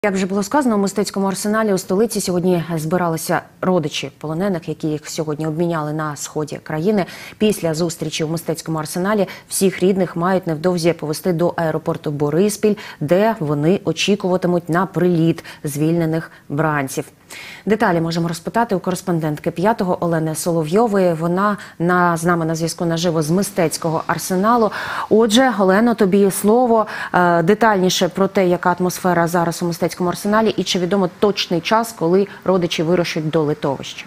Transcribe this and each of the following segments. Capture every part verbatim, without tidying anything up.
Як вже було сказано, у мистецькому арсеналі у столиці сьогодні збиралися родичі полонених, які їх сьогодні обміняли на сході країни. Після зустрічі у мистецькому арсеналі всіх рідних мають невдовзі повезти до аеропорту Бориспіль, де вони очікуватимуть на приліт звільнених бранців. Деталі можемо розпитати у кореспондентки п'ятого Олени Соловйової. Вона на, з нами на зв'язку наживо з мистецького арсеналу. Отже, Олено, тобі слово. Детальніше про те, яка атмосфера зараз у мистецькому арсеналі і чи відомо точний час, коли родичі вирушать до литовища.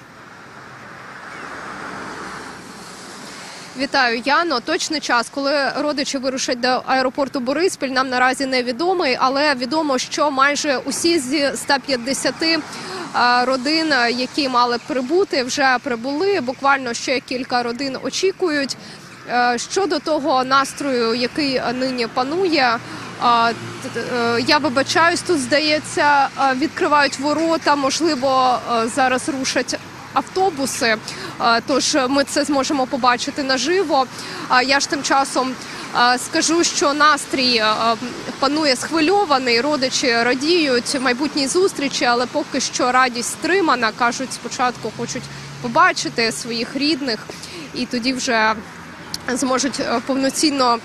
Вітаю, Яно. Точний час, коли родичі вирушать до аеропорту Бориспіль, нам наразі невідомий, але відомо, що майже усі зі ста п'ятдесяти родин, які мали прибути, вже прибули. Буквально ще кілька родин очікують. Щодо того настрою, який нині панує, я вибачаюсь, тут, здається, відкривають ворота, можливо, зараз рушать автобуси, тож ми це зможемо побачити наживо. Я ж тим часом скажу, що настрій панує схвильований, родичі радіють майбутній зустрічі, але поки що радість стримана. Кажуть, спочатку хочуть побачити своїх рідних і тоді вже зможуть повноцінно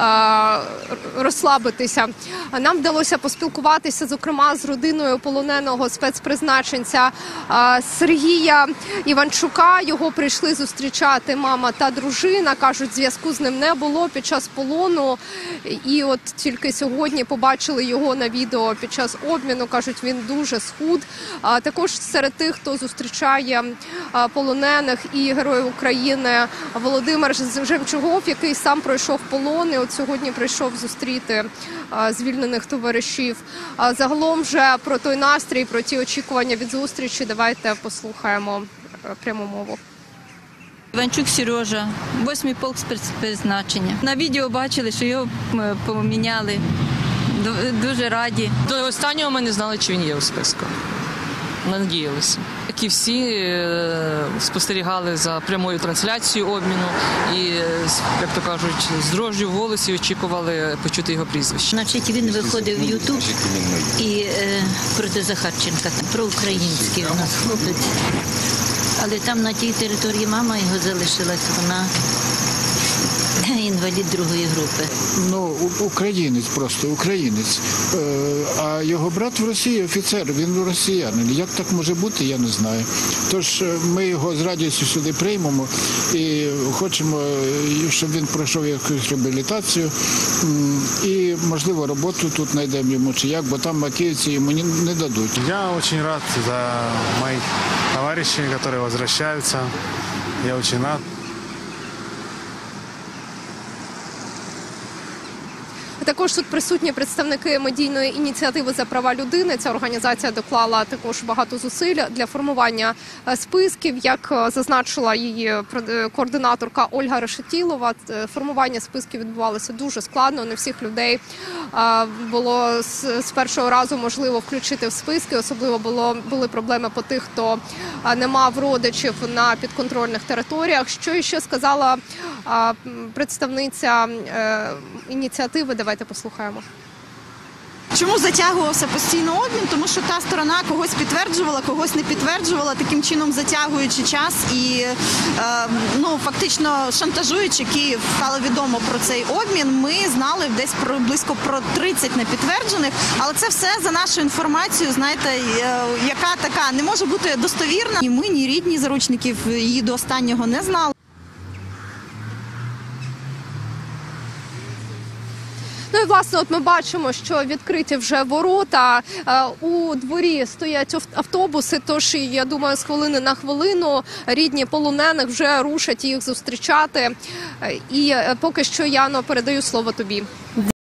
розслабитися. Нам вдалося поспілкуватися, зокрема, з родиною полоненого спецпризначенця Сергія Іванчука. Його прийшли зустрічати мама та дружина. Кажуть, зв'язку з ним не було під час полону. І от тільки сьогодні побачили його на відео під час обміну. Кажуть, він дуже схуд. Також серед тих, хто зустрічає полонених і Героїв України, Володимир Жемчугов, який сам пройшов полон. От сьогодні прийшов зустріти а, звільнених товаришів. А загалом вже про той настрій, про ті очікування від зустрічі давайте послухаємо а, пряму мову. Іванчук Сережа, восьмий полк спецпризначення. На відео бачили, що його поміняли. Дуже раді. До останнього ми не знали, чи він є у списку. Надіялися. Як і всі, спостерігали за прямою трансляцією обміну і, як то кажуть, з дрожжю в голосі очікували почути його прізвище. Значить, він виходив в Ютуб і е, проти Захарченка, про український у нас хлопець. Але там на тій території мама його залишилась, вона інвалід другої групи. Ну, українець просто, українець. А його брат в Росії офіцер, він росіянин. Як так може бути, я не знаю. Тож ми його з радістю сюди приймемо і хочемо, щоб він пройшов якусь реабілітацію і, можливо, роботу тут знайдемо йому чи як, бо там макіївці йому не дадуть. Я дуже рад за моїх товаришів, які повертаються. Я дуже рад. Також тут присутні представники медійної ініціативи за права людини. Ця організація доклала також багато зусиль для формування списків. Як зазначила її координаторка Ольга Решетілова, формування списків відбувалося дуже складно. Не всіх людей було з першого разу можливо включити в списки. Особливо було, були проблеми по тих, хто не мав родичів на підконтрольних територіях. Що ще сказала представниця ініціативи? Давайте послухаємо. Чому затягувався постійно обмін? Тому що та сторона когось підтверджувала, когось не підтверджувала, таким чином затягуючи час і е, ну, фактично шантажуючи Київ. Стало відомо про цей обмін. Ми знали десь про близько про тридцять непідтверджених, але це все за нашу інформацію, знаєте, е, яка така не може бути достовірна. Ні ми, ні рідні заручників її до останнього не знали. Ну і, власне, от ми бачимо, що відкриті вже ворота, у дворі стоять автобуси, тож, я думаю, з хвилини на хвилину рідні полонених вже рушать їх зустрічати. І поки що, Яно, передаю слово тобі.